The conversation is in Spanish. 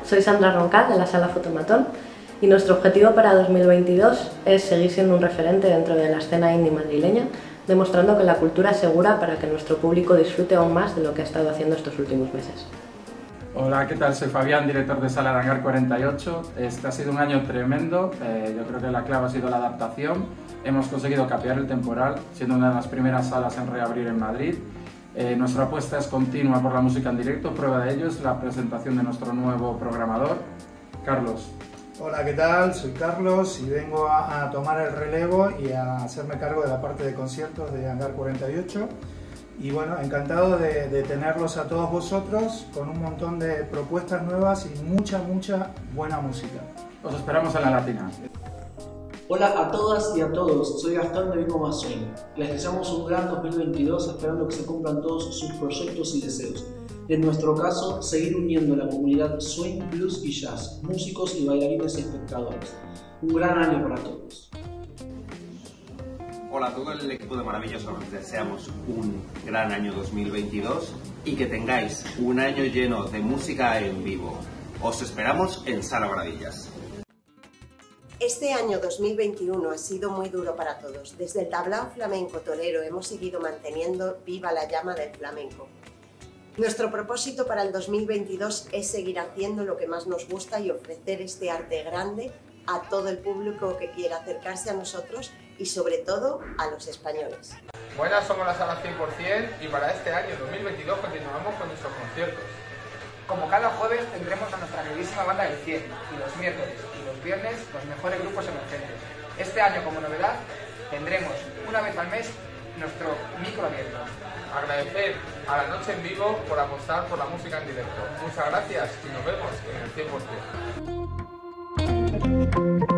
soy Sandra Roncal de la Sala Fotomatón y nuestro objetivo para 2022 es seguir siendo un referente dentro de la escena indie madrileña, demostrando que la cultura es segura para que nuestro público disfrute aún más de lo que ha estado haciendo estos últimos meses. Hola, ¿qué tal? Soy Fabián, director de Sala de Hangar 48. Este ha sido un año tremendo, yo creo que la clave ha sido la adaptación. Hemos conseguido capear el temporal, siendo una de las primeras salas en reabrir en Madrid. Nuestra apuesta es continua por la música en directo, prueba de ello es la presentación de nuestro nuevo programador, Carlos. Hola, ¿qué tal? Soy Carlos y vengo a tomar el relevo y a hacerme cargo de la parte de conciertos de Hangar 48. Y bueno, encantado de tenerlos a todos vosotros con un montón de propuestas nuevas y mucha buena música. Os esperamos en la Latina. Hola a todas y a todos, soy Gastón de Bingo Más Swing. Les deseamos un gran 2022 esperando que se cumplan todos sus proyectos y deseos. En nuestro caso, seguir uniendo la comunidad swing, blues y jazz, músicos y bailarines y espectadores. Un gran año para todos. Hola a todo el equipo de Maravillas, os deseamos un gran año 2022 y que tengáis un año lleno de música en vivo. Os esperamos en Sala Maravillas. Este año 2021 ha sido muy duro para todos. Desde el tablao flamenco torero hemos seguido manteniendo viva la llama del flamenco. Nuestro propósito para el 2022 es seguir haciendo lo que más nos gusta y ofrecer este arte grande a todo el público que quiera acercarse a nosotros y sobre todo a los españoles. Buenas, somos la Sala 100% y para este año 2022 continuamos con nuestros conciertos. Como cada jueves tendremos a nuestra queridísima banda del 100 y los miércoles y los viernes los mejores grupos emergentes. Este año como novedad tendremos una vez al mes nuestro micro abierto. Agradecer a la Noche en Vivo por apostar por la música en directo. Muchas gracias y nos vemos en el 100%.